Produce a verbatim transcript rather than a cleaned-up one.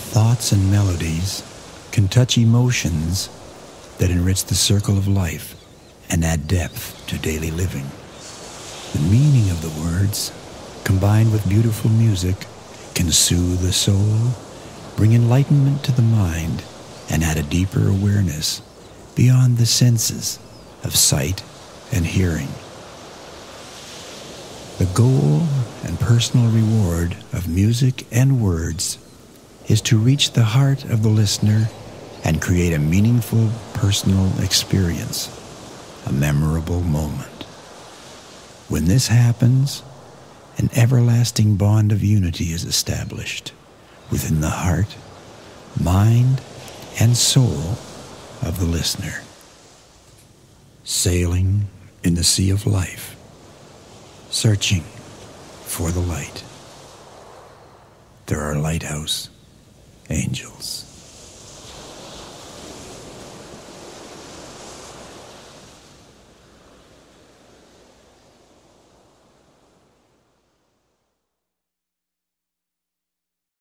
thoughts and melodies can touch emotions that enrich the circle of life and add depth to daily living. The meaning of the words, combined with beautiful music, can soothe the soul, bring enlightenment to the mind, and add a deeper awareness beyond the senses of sight and hearing. The goal and personal reward of music and words is to reach the heart of the listener and create a meaningful personal experience, a memorable moment. When this happens, an everlasting bond of unity is established within the heart, mind, and soul of the listener. Sailing in the sea of life, searching for the light. There are lighthouse angels.